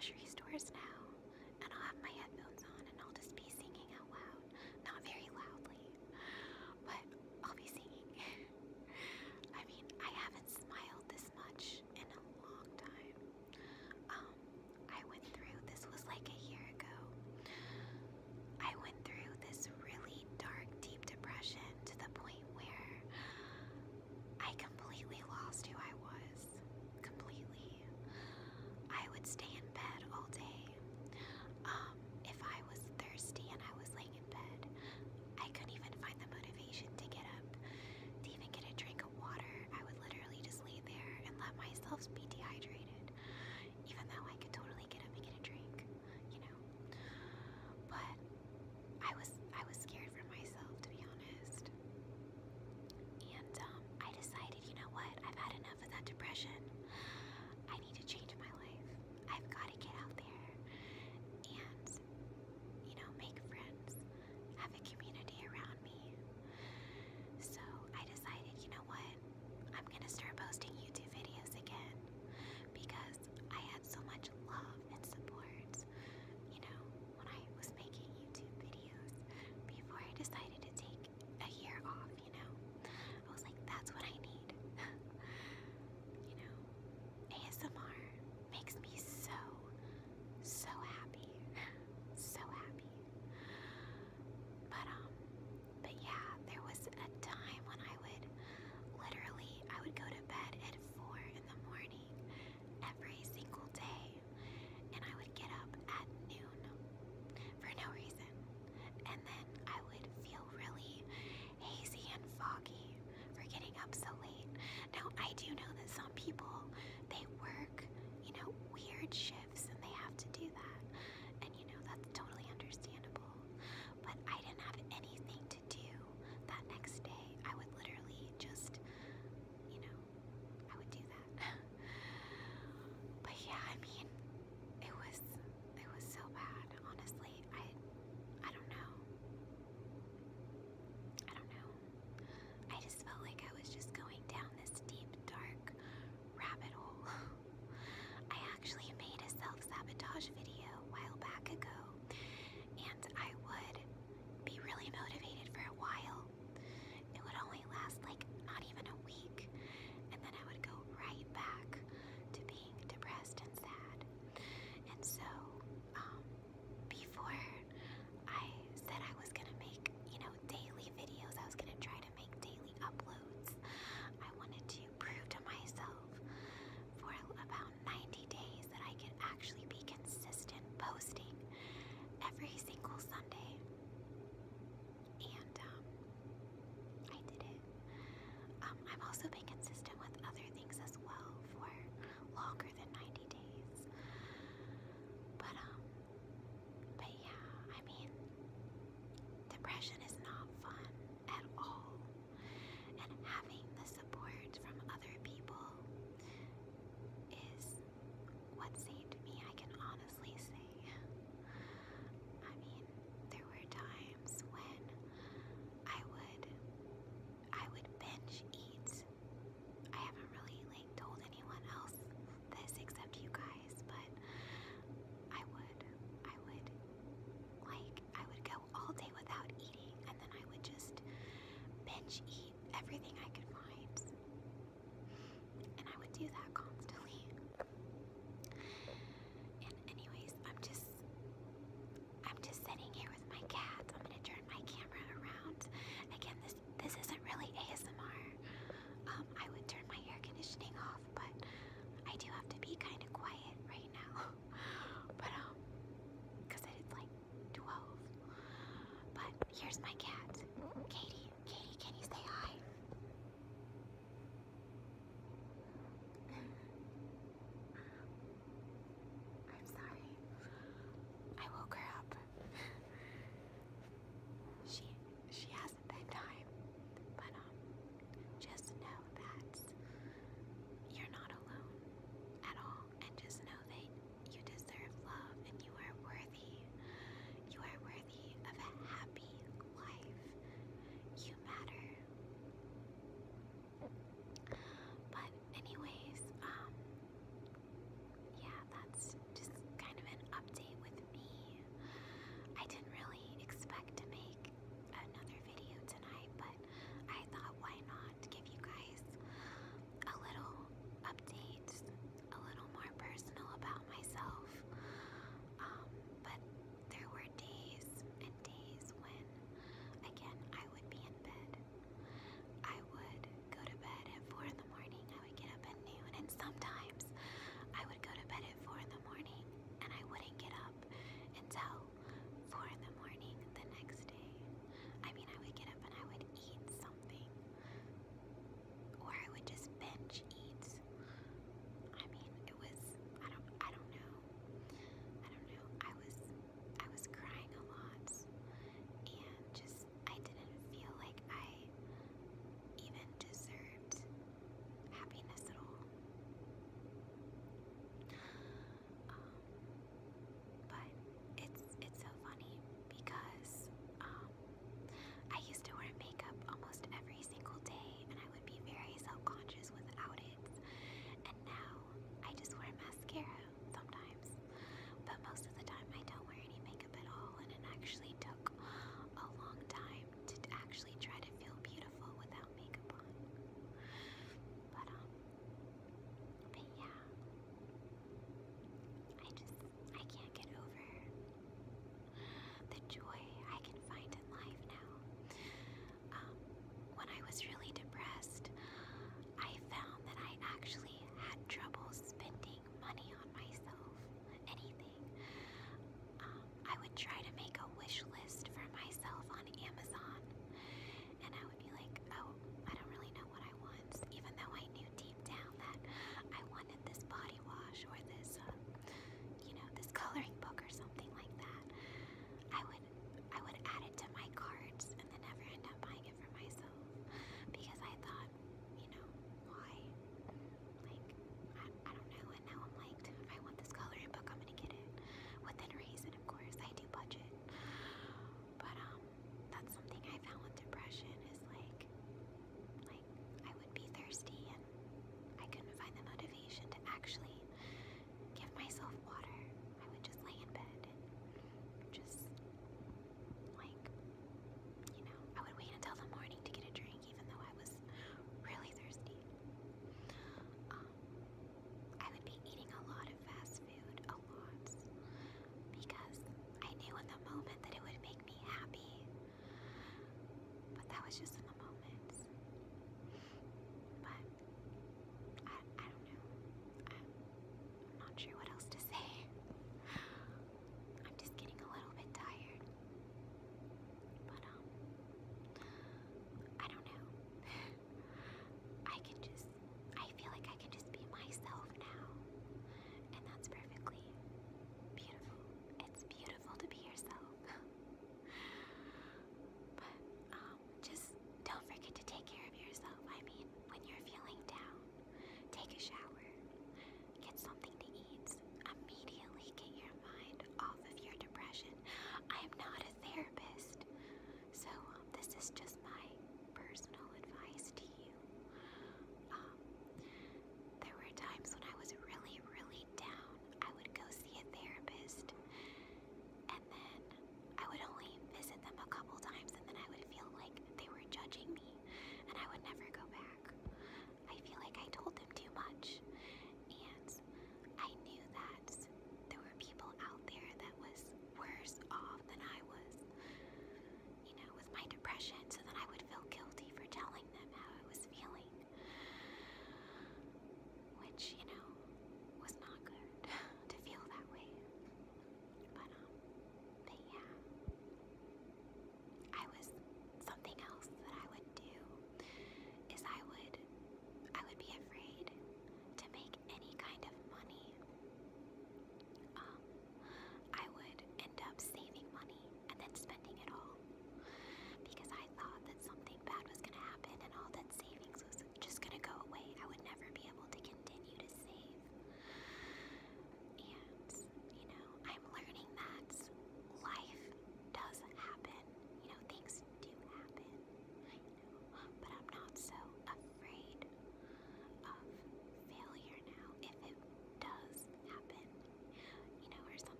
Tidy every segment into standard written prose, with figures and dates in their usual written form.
grocery stores now, and I'll have my headphones on and I'll just be singing out loud. Not very loudly, but I'll be singing. I mean, I haven't smiled this much in a long time. I went through, this was like a year ago, I went through this really dark, deep depression to the point where I completely lost who I was. Completely. I would stay in bed all day. If I was thirsty and I was laying in bed, I couldn't even find the motivation to get up, to even get a drink of water. I would literally just lay there and let myself be dehydrated, even though I could totally get up and get a drink, you know. But I was scared for myself, to be honest. And I decided, you know what? I've had enough of that depression. I need to change my life. I've got to get out there and, you know, make friends, have a community around me. So I decided, you know what? I'm going to start posting YouTube videos again because I had so much love and support, you know, when I was making YouTube videos before I decided to take a year off, you know. I was like, that's what I need. You know, ASMR makes me so happy. So happy. But yeah, there was a time when I would go to bed at 4 in the morning every single day, and I would get up at noon for no reason, and then I would feel really hazy and foggy for getting up so late. Now, I do know that some people, they work, you know, weird shifts and they have to do that, and you know, that's totally understandable. But I didn't have anything to do that next day. I would literally just, you know, I would do that. But yeah, I mean, it was so bad, honestly. I don't know. I just felt like I was just going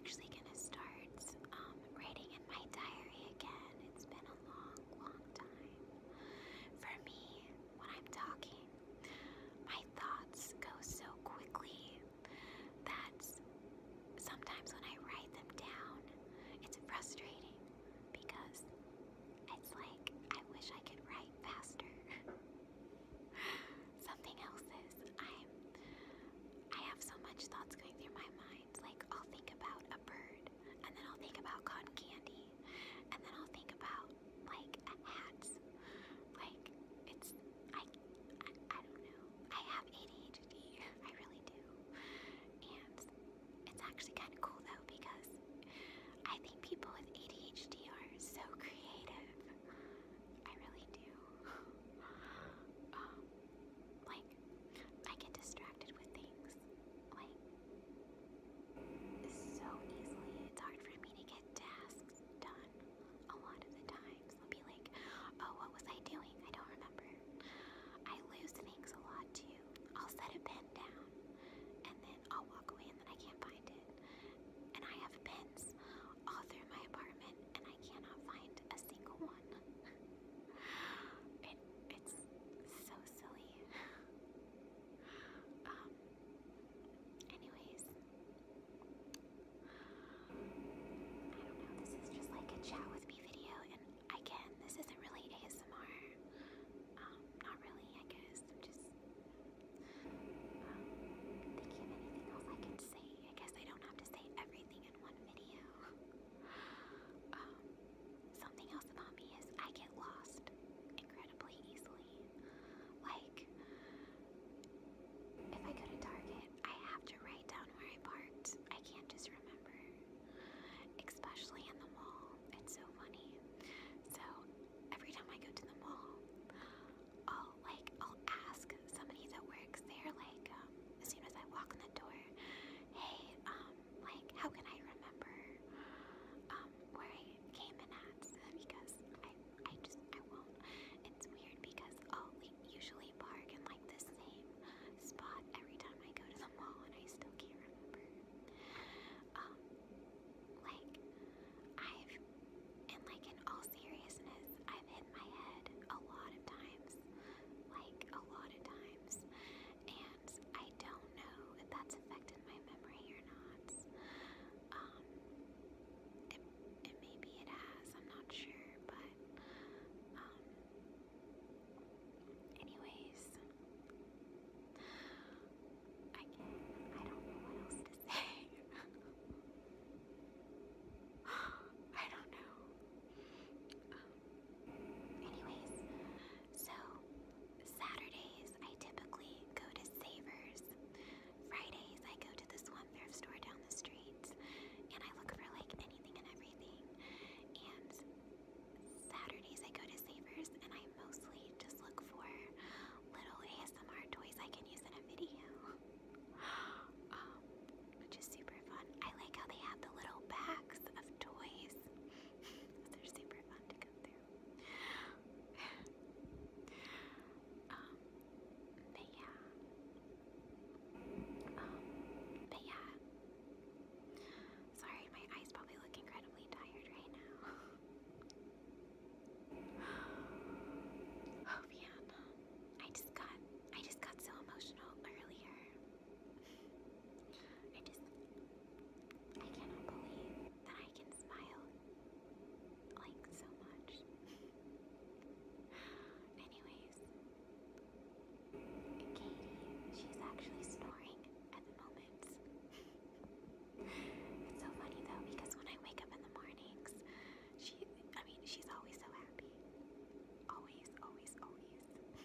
actually gonna start writing in my diary again. It's been a long, long time. For me, when I'm talking, my thoughts go so quickly that sometimes when I write them down, it's frustrating because it's like I wish I could write faster. Something else is I have so much thoughts going through my mind. Like I'll think about a bird, and then I'll think about cotton candy, and then I'll think about like a hat. Like it's I don't know. I have ADHD. I really do. And it's actually kind of cool though because I think people with ADHD are so creative. I really do. Um, like I get distracted with things like so easily. It's hard for me to get tasks done a lot of the times. I'll be like, oh, what was I doing? I don't remember. I lose things a lot too. I'll set a pen down and then I'll walk away and then I can't find it. And I have pens all through my apartment and I cannot find a single one. It's so silly. Anyways, I don't know, this is just like a chat with me video, and again, this isn't really ASMR. Not really, I guess. I'm just thinking of anything else I can say. I guess I don't have to say everything in one video. Something else about me is I get lost incredibly easily. Like, if I go to Target, I have to write down where I parked. I can't just remember. Especially in the mall. It's so funny. So, every time I go to the mall, I'll ask somebody that works there, like, as soon as I walk in the door, hey, like, how can I remember, where I came in at? Because I won't. It's weird because I'll usually park in, like, the same spot every time I go to the mall and I still can't remember. Like, in all seriousness, I've hit my head a lot of times. Like, a lot of times. And I don't know if that's affected my memory or not. Maybe it has, I'm not sure, but, anyways, I don't know what else to say. I don't know. Anyways, so Saturdays I typically go to Savers. Fridays I go to this one thrift store down the street and I look for like anything and everything. And Saturdays I go to Savers and I mostly just look for little ASMR toys I can use in a video. Which is super fun. I like how they have the little bags of toys. They're super fun to go through. But yeah. But yeah. Sorry, my eyes probably look incredibly tired right now. Oh man. I just got so emotional earlier. I cannot believe that I can smile like so much. Anyways, Katie, she's actually snoring at the moment. It's so funny though because when I wake up in the mornings, she's always so happy. Always, always, always.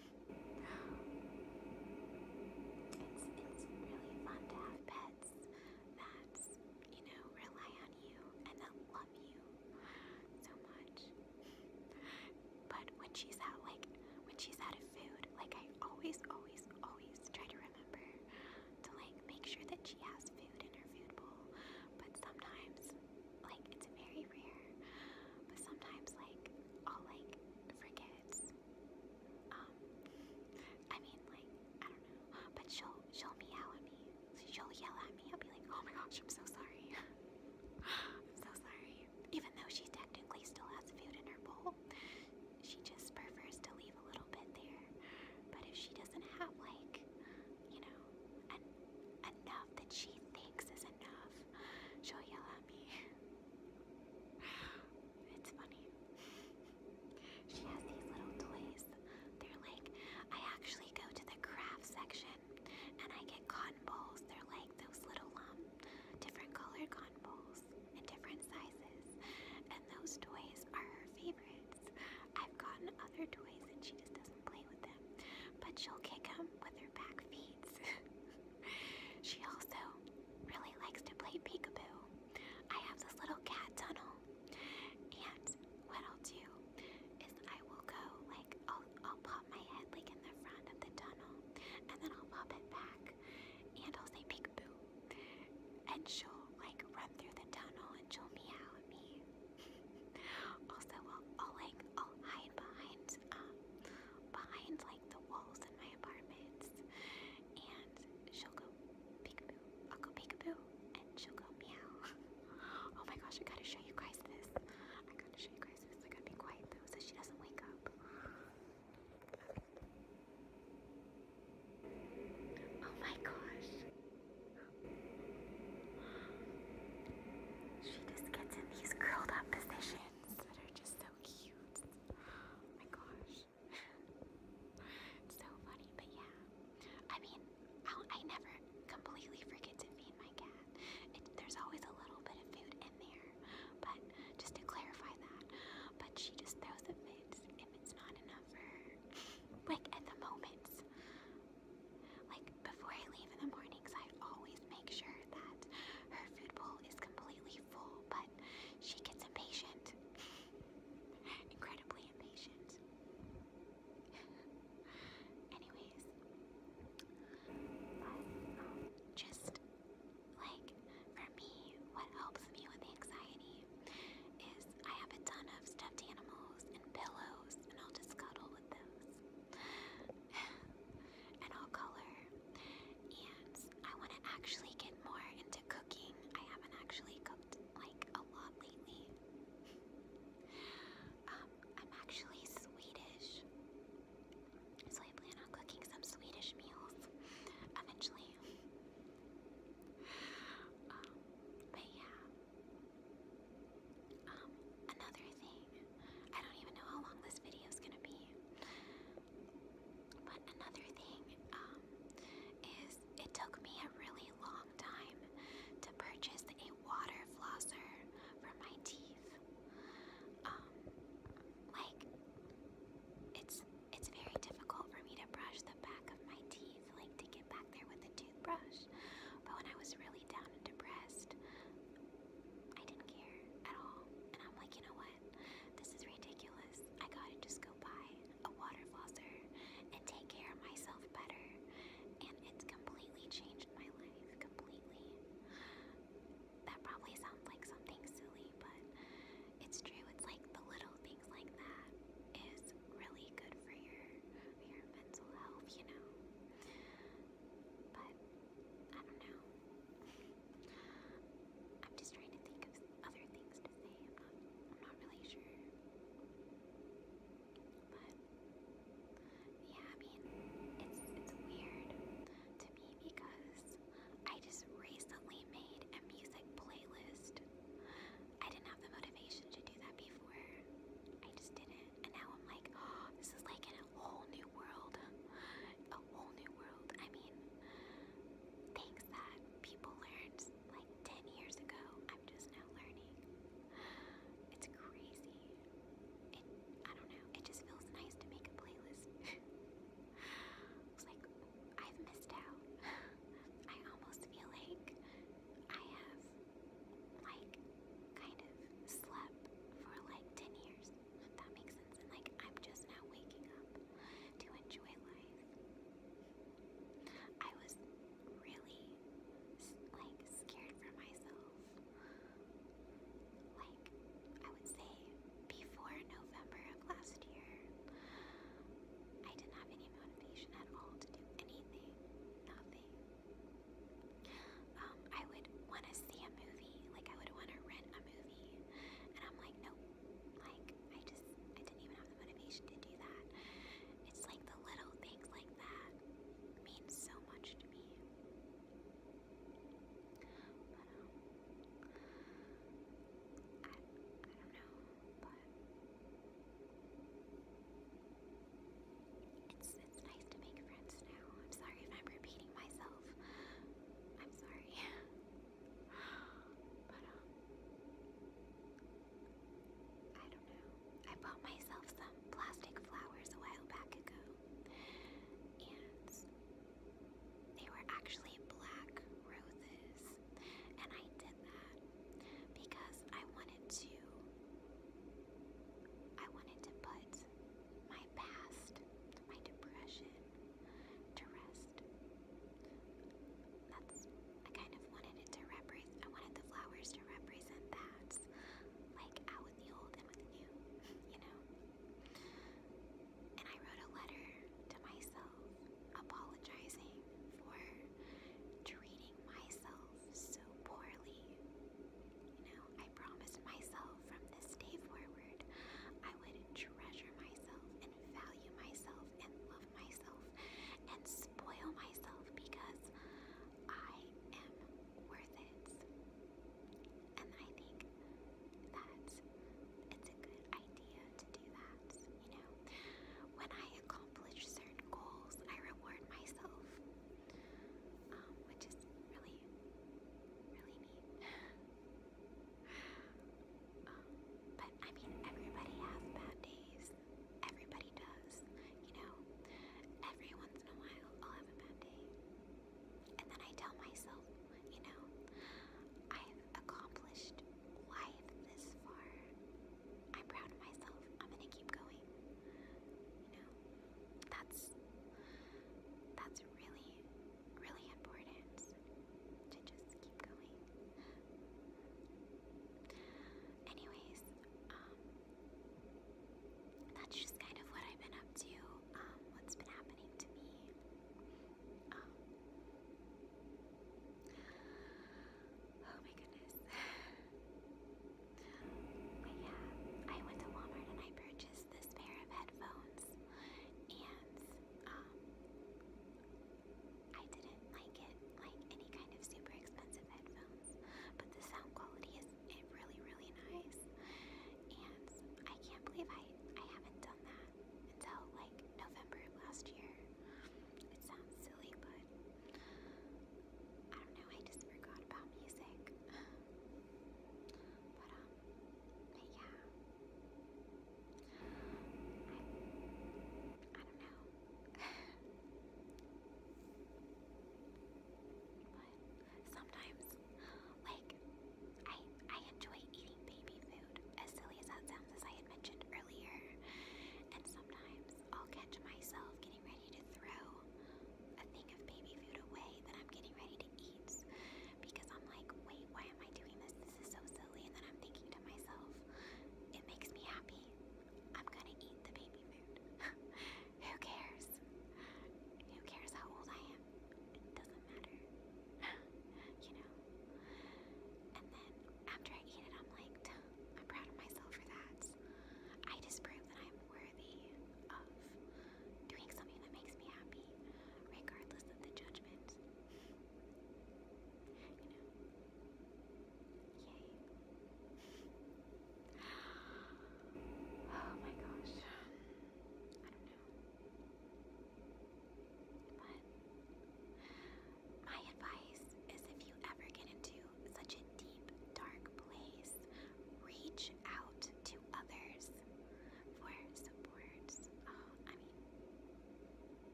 It's really fun to have pets that, rely on you and that love you so much. But when she's out of food, like I always, always, always try to remember to like make sure that she has food in her food bowl. But sometimes, like it's very rare, but sometimes like I'll like forget. I don't know, but she'll meow at me. She'll yell at me. I'll be like, oh my gosh, I'm so sorry.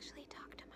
actually talk to